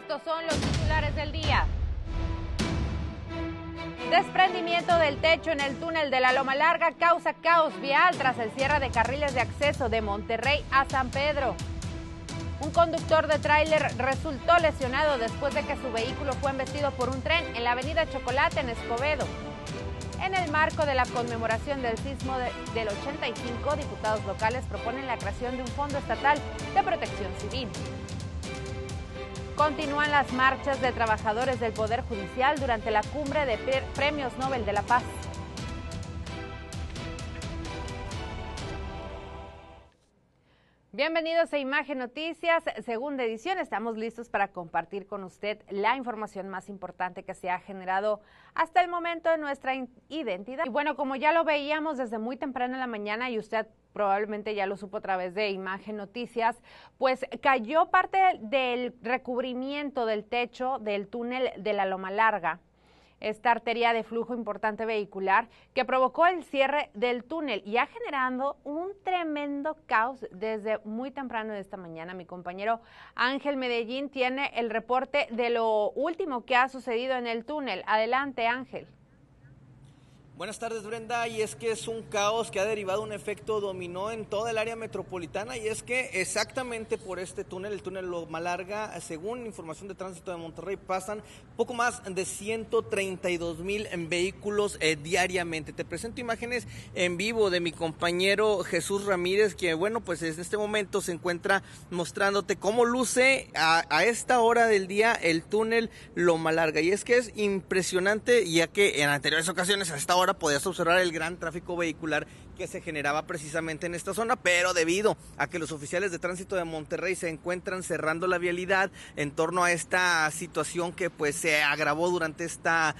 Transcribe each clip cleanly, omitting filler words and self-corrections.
Estos son los titulares del día. Desprendimiento del techo en el túnel de la Loma Larga causa caos vial tras el cierre de carriles de acceso de Monterrey a San Pedro. Un conductor de tráiler resultó lesionado después de que su vehículo fue embestido por un tren en la avenida Chocolate en Escobedo. En el marco de la conmemoración del sismo del 85, diputados locales proponen la creación de un fondo estatal de protección civil. Continúan las marchas de trabajadores del Poder Judicial durante la cumbre de Premios Nobel de la Paz. Bienvenidos a Imagen Noticias, segunda edición. Estamos listos para compartir con usted la información más importante que se ha generado hasta el momento de nuestra identidad. Y bueno, como ya lo veíamos desde muy temprano en la mañana y usted probablemente ya lo supo a través de Imagen Noticias, pues cayó parte del recubrimiento del techo del túnel de la Loma Larga, esta arteria de flujo importante vehicular que provocó el cierre del túnel y ha generado un tremendo caos desde muy temprano de esta mañana. Mi compañero Ángel Medellín tiene el reporte de lo último que ha sucedido en el túnel. Adelante, Ángel. Buenas tardes, Brenda, y es que es un caos que ha derivado un efecto dominó en toda el área metropolitana, y es que exactamente por este túnel, el túnel Loma Larga, según información de tránsito de Monterrey, pasan poco más de 132,000 vehículos diariamente. Te presento imágenes en vivo de mi compañero Jesús Ramírez, que bueno, pues en este momento se encuentra mostrándote cómo luce a esta hora del día el túnel Loma Larga, y es que es impresionante, ya que en anteriores ocasiones a esta hora podías observar el gran tráfico vehicular que se generaba precisamente en esta zona, pero debido a que los oficiales de tránsito de Monterrey se encuentran cerrando la vialidad en torno a esta situación que pues se agravó durante esta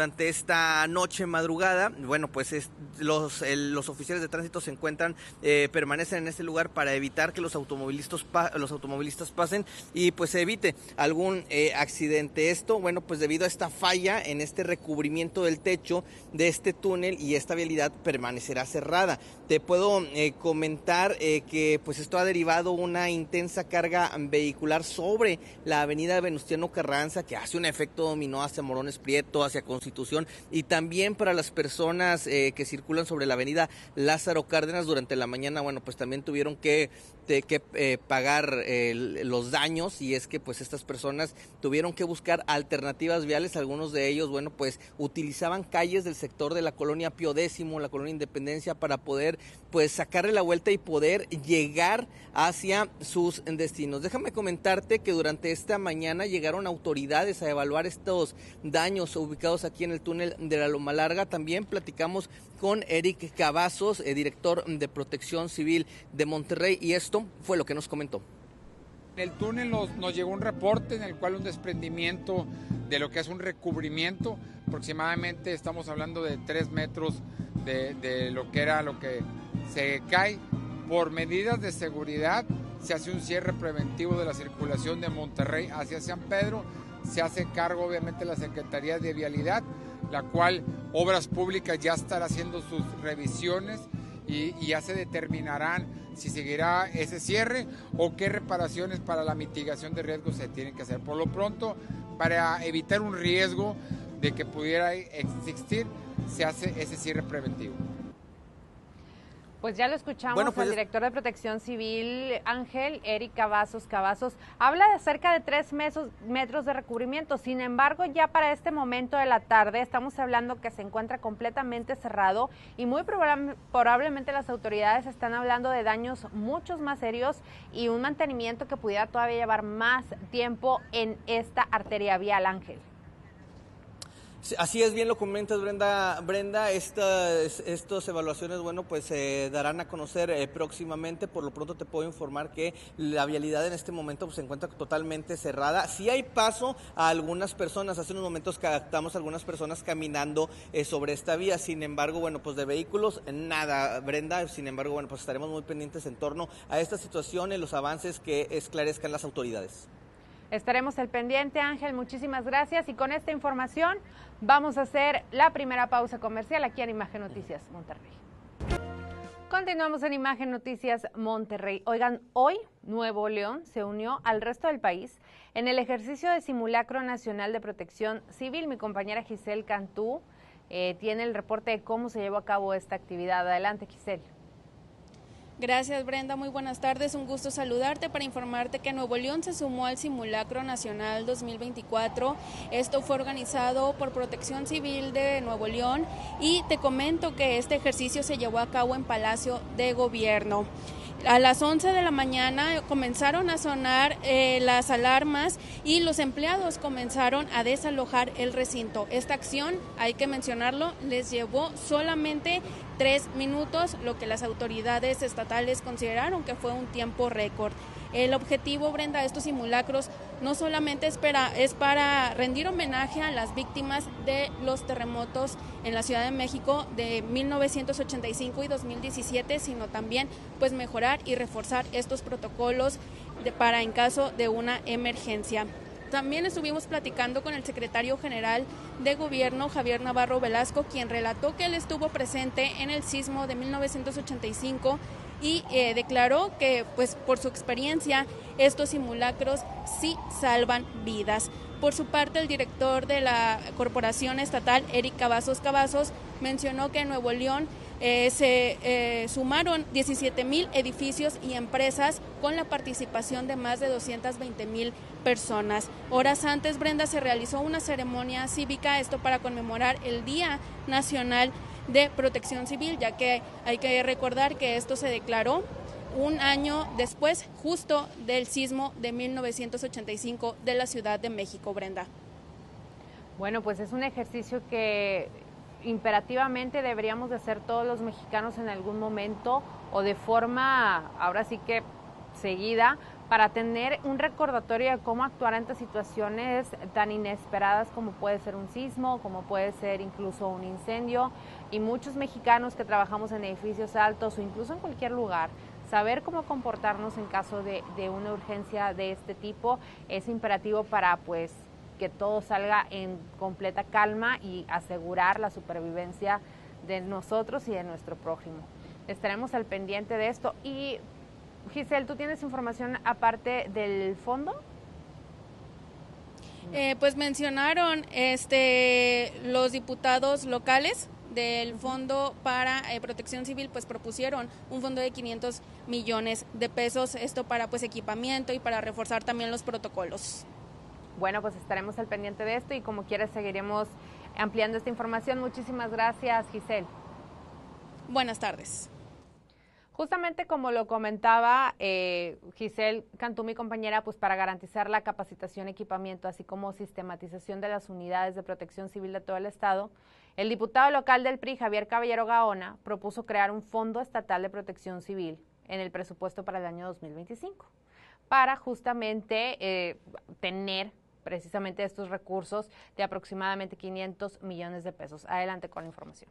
noche madrugada, bueno, pues los oficiales de tránsito se encuentran, permanecen en este lugar para evitar que los automovilistas pasen y pues se evite algún accidente. Esto, bueno, pues debido a esta falla en este recubrimiento del techo de este túnel, y esta vialidad permanecerá cerrada. Te puedo comentar que pues esto ha derivado una intensa carga vehicular sobre la avenida Venustiano Carranza, que hace un efecto dominó hacia Morones Prieto, hacia Constitución, y también para las personas que circulan sobre la avenida Lázaro Cárdenas durante la mañana. Bueno, pues también tuvieron que pagar los daños, y es que pues estas personas tuvieron que buscar alternativas viales. Algunos de ellos, bueno, pues utilizaban calles del sector de la colonia Pío X, la colonia Independencia, para poder pues sacarle la vuelta y poder llegar hacia sus destinos. Déjame comentarte que durante esta mañana llegaron autoridades a evaluar estos daños ubicados aquí en el túnel de la Loma Larga. También platicamos con Eric Cavazos, director de Protección Civil de Monterrey, y esto fue lo que nos comentó. En el túnel nos llegó un reporte en el cual un desprendimiento de lo que es un recubrimiento, aproximadamente estamos hablando de 3 metros de lo que se cae. Por medidas de seguridad se hace un cierre preventivo de la circulación de Monterrey hacia San Pedro. Se hace cargo obviamente la Secretaría de Vialidad, la cual Obras Públicas ya estará haciendo sus revisiones y ya se determinarán si seguirá ese cierre o qué reparaciones para la mitigación de riesgos se tienen que hacer. Por lo pronto, para evitar un riesgo de que pudiera existir, se hace ese cierre preventivo. Pues ya lo escuchamos, bueno, pues al director de Protección Civil, Ángel, Eric Cavazos. Habla de cerca de 3 metros de recubrimiento. Sin embargo, ya para este momento de la tarde estamos hablando que se encuentra completamente cerrado, y muy probablemente las autoridades están hablando de daños muchos más serios y un mantenimiento que pudiera todavía llevar más tiempo en esta arteria vial, Ángel. Así es, bien lo comentas, Brenda. Estas evaluaciones, bueno, pues se darán a conocer próximamente. Por lo pronto te puedo informar que la vialidad en este momento pues, se encuentra totalmente cerrada. Sí hay paso a algunas personas. Hace unos momentos captamos a algunas personas caminando sobre esta vía. Sin embargo, bueno, pues de vehículos nada, Brenda. Sin embargo, bueno, pues estaremos muy pendientes en torno a esta situación y los avances que esclarezcan las autoridades. Estaremos al pendiente, Ángel, muchísimas gracias. Y con esta información vamos a hacer la primera pausa comercial aquí en Imagen Noticias Monterrey. Continuamos en Imagen Noticias Monterrey. Oigan, hoy Nuevo León se unió al resto del país en el ejercicio de Simulacro Nacional de Protección Civil. Mi compañera Giselle Cantú tiene el reporte de cómo se llevó a cabo esta actividad. Adelante, Giselle. Gracias, Brenda. Muy buenas tardes. Un gusto saludarte para informarte que Nuevo León se sumó al Simulacro Nacional 2024. Esto fue organizado por Protección Civil de Nuevo León y te comento que este ejercicio se llevó a cabo en Palacio de Gobierno. A las 11 de la mañana comenzaron a sonar las alarmas y los empleados comenzaron a desalojar el recinto. Esta acción, hay que mencionarlo, les llevó solamente 3 minutos, lo que las autoridades estatales consideraron que fue un tiempo récord. El objetivo, Brenda, de estos simulacros no solamente es para rendir homenaje a las víctimas de los terremotos en la Ciudad de México de 1985 y 2017, sino también pues mejorar y reforzar estos protocolos para en caso de una emergencia. También estuvimos platicando con el secretario general de Gobierno, Javier Navarro Velasco, quien relató que él estuvo presente en el sismo de 1985 y declaró que pues por su experiencia estos simulacros sí salvan vidas. Por su parte, el director de la Corporación Estatal, Eric Cavazos, mencionó que en Nuevo León se sumaron 17,000 edificios y empresas con la participación de más de 220,000 personas. Horas antes, Brenda, se realizó una ceremonia cívica, esto para conmemorar el Día Nacional de Protección Civil, ya que hay que recordar que esto se declaró un año después, justo del sismo de 1985 de la Ciudad de México, Brenda. Bueno, pues es un ejercicio que imperativamente deberíamos de hacer todos los mexicanos en algún momento o de forma, ahora sí que seguida, para tener un recordatorio de cómo actuar ante situaciones tan inesperadas como puede ser un sismo, como puede ser incluso un incendio, y muchos mexicanos que trabajamos en edificios altos o incluso en cualquier lugar, saber cómo comportarnos en caso de una urgencia de este tipo es imperativo para pues que todo salga en completa calma y asegurar la supervivencia de nosotros y de nuestro prójimo. Estaremos al pendiente de esto. Y Giselle, ¿tú tienes información aparte del fondo? Pues mencionaron los diputados locales del Fondo para Protección Civil, pues propusieron un fondo de 500 millones de pesos, esto para pues equipamiento y para reforzar también los protocolos. Bueno, pues estaremos al pendiente de esto y como quieras seguiremos ampliando esta información. Muchísimas gracias, Giselle. Buenas tardes. Justamente como lo comentaba Giselle Cantú, mi compañera, pues para garantizar la capacitación, equipamiento, así como sistematización de las unidades de protección civil de todo el estado, el diputado local del PRI, Javier Caballero Gaona, propuso crear un Fondo Estatal de Protección Civil en el presupuesto para el año 2025, para justamente tener precisamente estos recursos de aproximadamente 500 millones de pesos. Adelante con la información.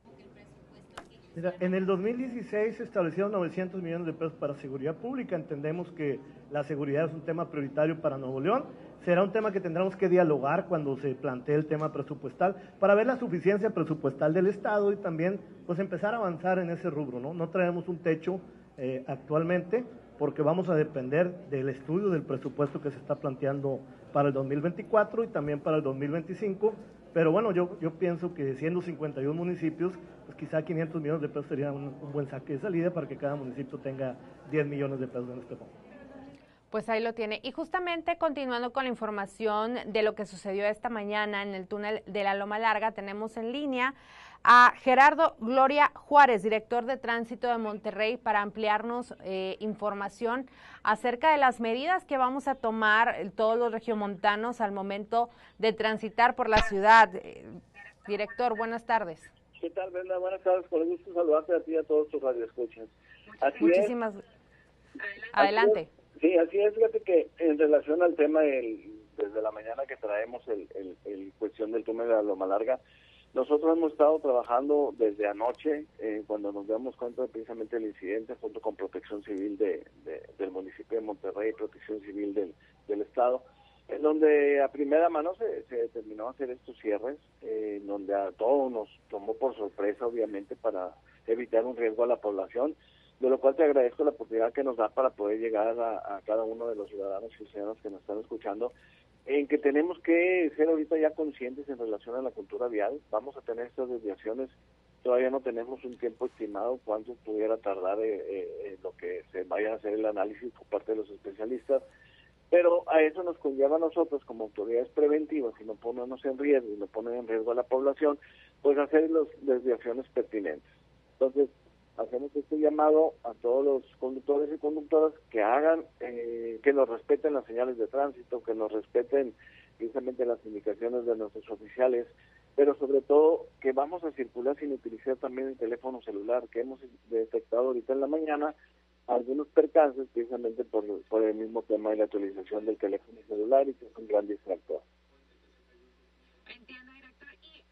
Mira, en el 2016 se establecieron 900 millones de pesos para seguridad pública. Entendemos que la seguridad es un tema prioritario para Nuevo León. Será un tema que tendremos que dialogar cuando se plantee el tema presupuestal para ver la suficiencia presupuestal del Estado y también pues empezar a avanzar en ese rubro, ¿no? No traemos un techo actualmente porque vamos a depender del estudio del presupuesto que se está planteando para el 2024 y también para el 2025. Pero bueno, yo pienso que siendo 51 municipios, pues quizá 500 millones de pesos sería un buen saque de salida para que cada municipio tenga 10 millones de pesos en este fondo. Pues ahí lo tiene. Y justamente continuando con la información de lo que sucedió esta mañana en el túnel de la Loma Larga, tenemos en línea a Gerardo Gloria Juárez, director de Tránsito de Monterrey, para ampliarnos información acerca de las medidas que vamos a tomar todos los regiomontanos al momento de transitar por la ciudad. Director, buenas tardes. ¿Qué tal, Brenda? Buenas tardes, con el gusto saludarte a ti y a todos tus radioescuchas. Muchísimas gracias. Adelante. Sí, así es, fíjate que en relación al tema desde la mañana que traemos el cuestión del túnel de la Loma Larga, nosotros hemos estado trabajando desde anoche, cuando nos damos cuenta de precisamente el incidente, junto con Protección Civil del municipio de Monterrey, Protección Civil del Estado, en donde a primera mano se determinó hacer estos cierres, donde a todos nos tomó por sorpresa, obviamente, para evitar un riesgo a la población, de lo cual te agradezco la oportunidad que nos da para poder llegar a cada uno de los ciudadanos y ciudadanas que nos están escuchando, en que tenemos que ser ahorita ya conscientes en relación a la cultura vial. Vamos a tener estas desviaciones, todavía no tenemos un tiempo estimado cuánto pudiera tardar lo que se vaya a hacer el análisis por parte de los especialistas, pero a eso nos conlleva a nosotros como autoridades preventivas, y no ponernos en riesgo y no poner en riesgo a la población, pues hacer las desviaciones pertinentes. Entonces, hacemos este llamado a todos los conductores y conductoras que hagan, que nos respeten las señales de tránsito, que nos respeten precisamente las indicaciones de nuestros oficiales, pero sobre todo que vamos a circular sin utilizar también el teléfono celular, que hemos detectado ahorita en la mañana algunos percances precisamente por el mismo tema de la utilización del teléfono celular, y que es un gran distractor. Entiendo, director.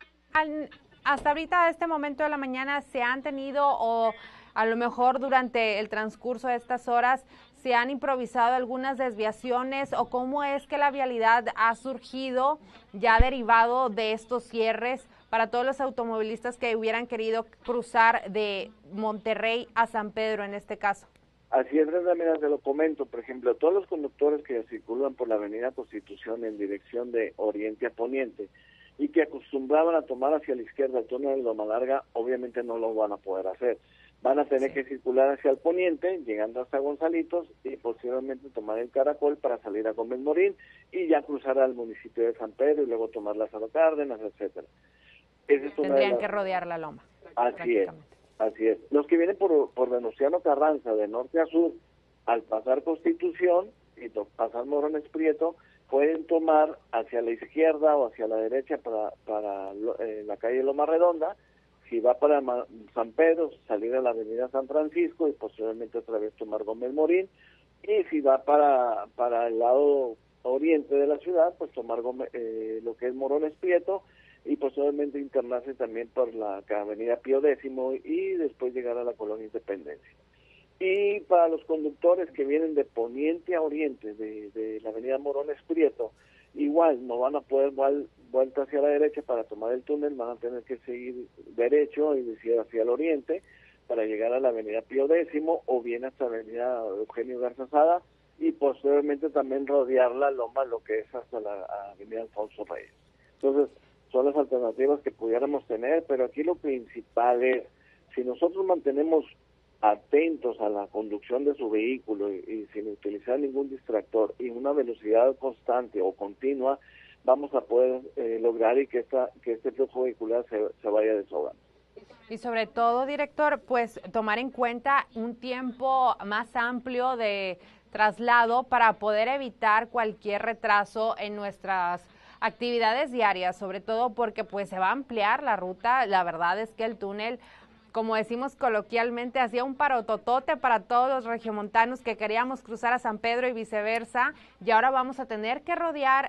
Y hasta ahorita, a este momento de la mañana, ¿se han tenido, o a lo mejor durante el transcurso de estas horas, se han improvisado algunas desviaciones, o cómo es que la vialidad ha surgido ya derivado de estos cierres para todos los automovilistas que hubieran querido cruzar de Monterrey a San Pedro en este caso? Así es, Brenda, mira, te lo comento. Por ejemplo, todos los conductores que circulan por la avenida Constitución en dirección de oriente a poniente y que acostumbraban a tomar hacia la izquierda el túnel de Loma Larga, obviamente no lo van a poder hacer. Van a tener que circular hacia el poniente, llegando hasta Gonzalitos, y posteriormente tomar el Caracol para salir a Gómez Morín y ya cruzar al municipio de San Pedro y luego tomar Lázaro Cárdenas, etcétera. Tendrían que rodear la loma. Así es. Así es. Los que vienen por Venustiano Carranza, de norte a sur, al pasar Constitución y pasar Morones Prieto, pueden tomar hacia la izquierda o hacia la derecha para la calle Loma Redonda. Si va para San Pedro, salir a la avenida San Francisco y posteriormente otra vez tomar Gómez Morín. Y si va para el lado oriente de la ciudad, pues tomar lo que es Morones Prieto, y posteriormente internarse también por la avenida Pío X y después llegar a la Colonia Independencia. Y para los conductores que vienen de poniente a oriente de la avenida Morones Prieto, igual no van a poder vuelta hacia la derecha para tomar el túnel, van a tener que seguir derecho y decir hacia el oriente para llegar a la avenida Pío X o bien hasta la avenida Eugenio Garza Sada, y posteriormente también rodear la loma, lo que es hasta la avenida Alfonso Reyes. Entonces, son las alternativas que pudiéramos tener, pero aquí lo principal es, si nosotros mantenemos atentos a la conducción de su vehículo y sin utilizar ningún distractor y una velocidad constante o continua, vamos a poder lograr y que este flujo vehicular se vaya desahogando. Y sobre todo, director, pues tomar en cuenta un tiempo más amplio de traslado para poder evitar cualquier retraso en nuestras actividades diarias, sobre todo porque pues se va a ampliar la ruta. La verdad es que el túnel, como decimos coloquialmente, hacía un parototote para todos los regiomontanos que queríamos cruzar a San Pedro y viceversa, y ahora vamos a tener que rodear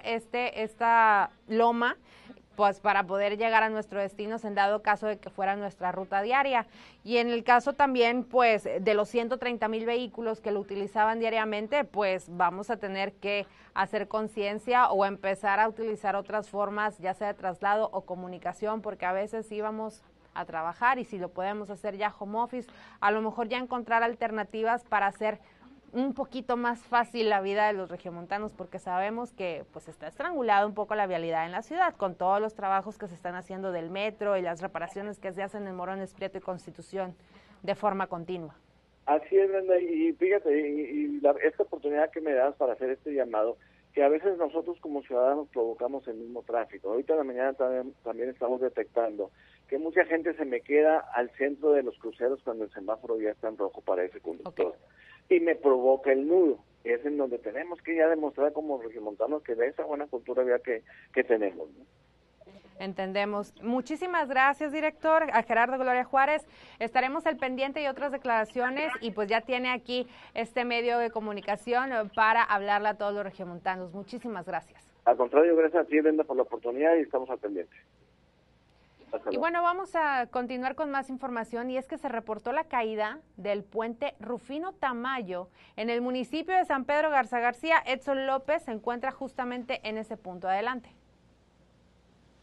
esta loma pues para poder llegar a nuestro destino en dado caso de que fuera nuestra ruta diaria. Y en el caso también pues de los 130,000 vehículos que lo utilizaban diariamente, pues vamos a tener que hacer conciencia o empezar a utilizar otras formas, ya sea de traslado o comunicación, porque a veces íbamos a trabajar y si lo podemos hacer ya home office, a lo mejor ya encontrar alternativas para hacer un poquito más fácil la vida de los regiomontanos, porque sabemos que pues está estrangulada un poco la vialidad en la ciudad con todos los trabajos que se están haciendo del metro y las reparaciones que se hacen en Morones Prieto y Constitución de forma continua. Así es, Brenda, y fíjate, esta oportunidad que me das para hacer este llamado, que a veces nosotros como ciudadanos provocamos el mismo tráfico. Ahorita en la mañana también estamos detectando que mucha gente se me queda al centro de los cruceros cuando el semáforo ya está en rojo para ese conductor. Okay. Y me provoca el nudo. Es en donde tenemos que ya demostrar como regiomontanos que de esa buena cultura vial que tenemos, ¿no? Entendemos. Muchísimas gracias, director. A Gerardo Gloria Juárez. Estaremos al pendiente y otras declaraciones, y pues ya tiene aquí este medio de comunicación para hablarle a todos los regiomontanos. Muchísimas gracias. Al contrario, gracias a ti, Brenda, por la oportunidad, y estamos al pendiente. Y bueno, vamos a continuar con más información, y es que se reportó la caída del puente Rufino Tamayo en el municipio de San Pedro Garza García. Edson López se encuentra justamente en ese punto. Adelante.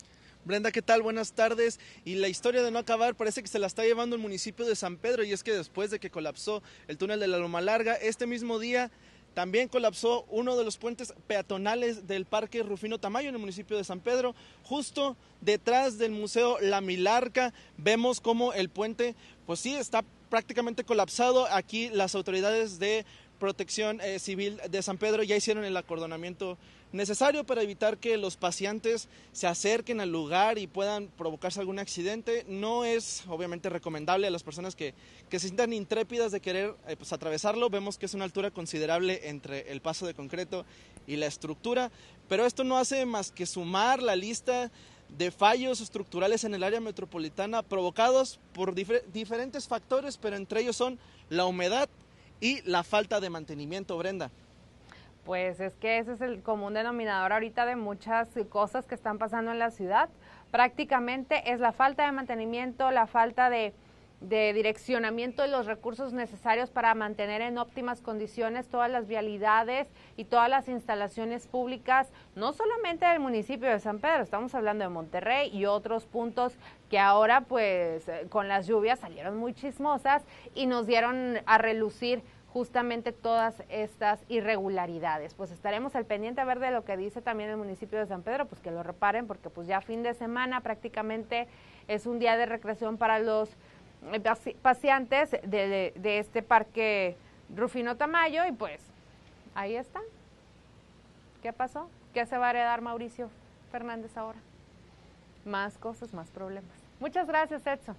Brenda, ¿qué tal? Buenas tardes. Y la historia de no acabar parece que se la está llevando el municipio de San Pedro, y es que después de que colapsó el túnel de la Loma Larga, este mismo día también colapsó uno de los puentes peatonales del Parque Rufino Tamayo en el municipio de San Pedro. Justo detrás del Museo La Milarca vemos cómo el puente, pues sí, está prácticamente colapsado. Aquí las autoridades de Protección Civil de San Pedro ya hicieron el acordonamiento necesario para evitar que los paseantes se acerquen al lugar y puedan provocarse algún accidente. No es obviamente recomendable a las personas que se sientan intrépidas de querer pues atravesarlo. Vemos que es una altura considerable entre el paso de concreto y la estructura, pero esto no hace más que sumar la lista de fallos estructurales en el área metropolitana provocados por diferentes factores, pero entre ellos son la humedad y la falta de mantenimiento, Brenda. Pues es que ese es el común denominador ahorita de muchas cosas que están pasando en la ciudad. Prácticamente es la falta de mantenimiento, la falta de direccionamiento de los recursos necesarios para mantener en óptimas condiciones todas las vialidades y todas las instalaciones públicas, no solamente del municipio de San Pedro, estamos hablando de Monterrey y otros puntos que ahora pues con las lluvias salieron muy chismosas y nos dieron a relucir justamente todas estas irregularidades. Pues estaremos al pendiente a ver de lo que dice también el municipio de San Pedro, pues que lo reparen, porque pues ya fin de semana prácticamente es un día de recreación para los paseantes de este parque Rufino Tamayo, y pues ahí está. ¿Qué pasó? ¿Qué se va a heredar Mauricio Fernández ahora? Más cosas, más problemas. Muchas gracias, Edson.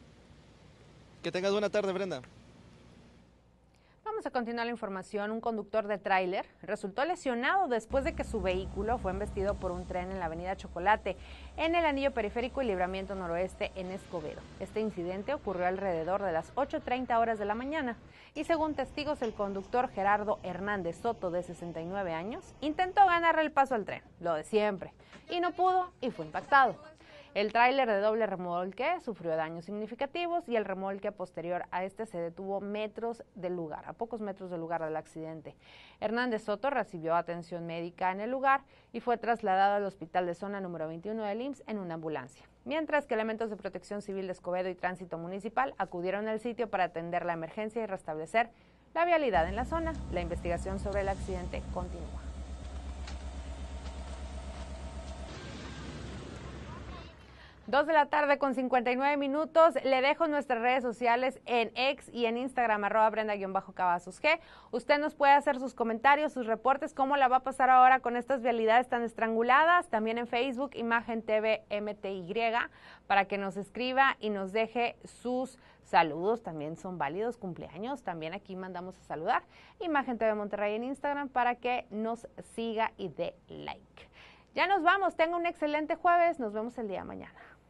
Que tengas buena tarde, Brenda. Vamos a continuar la información. Un conductor de tráiler resultó lesionado después de que su vehículo fue embestido por un tren en la avenida Chocolate, en el anillo periférico y libramiento noroeste en Escobedo. Este incidente ocurrió alrededor de las 8:30 horas de la mañana y según testigos, el conductor Gerardo Hernández Soto, de 69 años, intentó ganarle el paso al tren, lo de siempre, y no pudo y fue impactado. El tráiler de doble remolque sufrió daños significativos y el remolque posterior a este se detuvo a pocos metros del lugar del accidente. Hernández Soto recibió atención médica en el lugar y fue trasladado al hospital de zona número 21 del IMSS en una ambulancia, mientras que elementos de Protección Civil de Escobedo y Tránsito Municipal acudieron al sitio para atender la emergencia y restablecer la vialidad en la zona. La investigación sobre el accidente continúa. 2:59 p.m. Le dejo nuestras redes sociales en X y en Instagram, @Brenda_Cavazos G. Usted nos puede hacer sus comentarios, sus reportes, cómo la va a pasar ahora con estas vialidades tan estranguladas. También en Facebook, Imagen TV MTY, para que nos escriba y nos deje sus saludos. También son válidos cumpleaños. También aquí mandamos a saludar. Imagen TV Monterrey en Instagram para que nos siga y dé like. Ya nos vamos. Tenga un excelente jueves. Nos vemos el día de mañana.